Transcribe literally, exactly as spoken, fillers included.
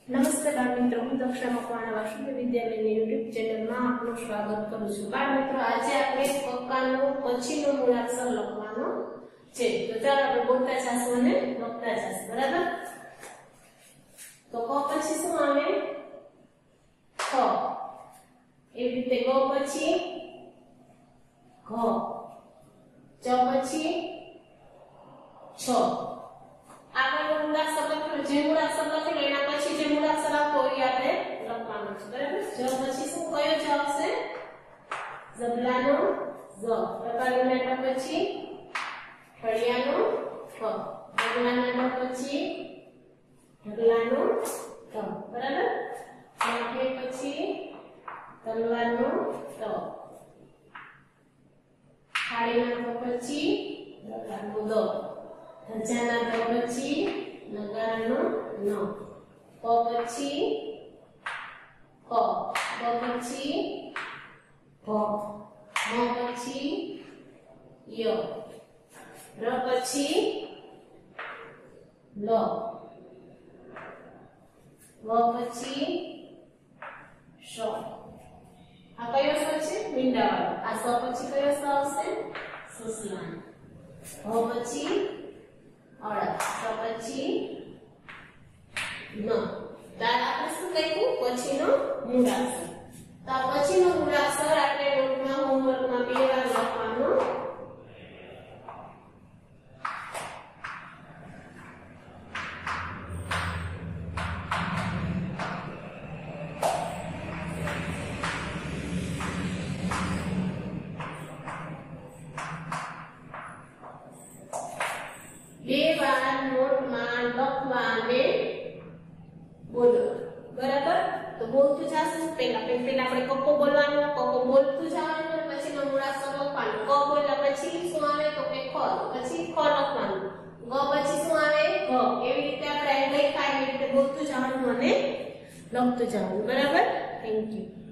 નમસ્તે બાળ મિત્રો, હું દક્ષા મકવાણા વાસુદેવ વિદ્યાલયની યુટ્યુબ ચેનલમાં આપનું સ્વાગત કરું છું. બાળ મિત્રો, આજે આપણે કક્કાનો પછીનો મૂળાક્ષર લખવાનો છે. તો ચાલો આપણે બોલતા જાશું અને લખતા જાશું, બરાબર? તો ક પછી શું આવે? ખ. એવી રીતે ગ પછી ઘ, ચ પછી છ. આગળ મૂળાક્ષર લખેલું, જે મૂળાક્ષર લખેલું એના પછી જે મૂળાક્ષર આવતો હોય આપણે લખવાનું છે, બરાબર? જ પછી શું કયો જ આવશે? ઝબલાનો ઝ. રકાબીના પછી ઠળિયાનો ફ. ઢગલાના પછી ઢગલાનો ત, બરાબર? આઠે પછી તલવારનો ત. થાળીના પછી ઢગલાનો દ. ધજાના દ પછી નગારાનો ન. પ પછી ક. બ પછી ભ. મ પછી ય. ર પછી લ. વ પછી શ. આ કયો સ છે? મીંડાવાળો. આ સ પછી કયો સ આવશે? સુસલાનો. ભ પછી અળ. સ પછી ન. દાળ આપણે શું કહીશું? પછીનો મૂળાક્ષર. તો આ પછીનો મૂળાક્ષર આપણે નોટમાં હોમવર્કમાં બે વાર લખવાનો. બે વાર નોટમાં લખવા અને બોલો, બરાબર? તો બોલતું જશું. પહેલા પહેલા આપણે કક્કો બોલવાનો, કક્કો બોલતું જવાનું, પછી નો મૂળાક્ષર લખવાનું. ક બોલ્યા પછી શું આવે? તો કે ખ. પછી ખ લખવાનું. ગ પછી શું આવે? ઘ. એવી રીતે આપણે લખાય એવી રીતે બોલતું જવાનું અને લખતું જવાનું, બરાબર? Thank you.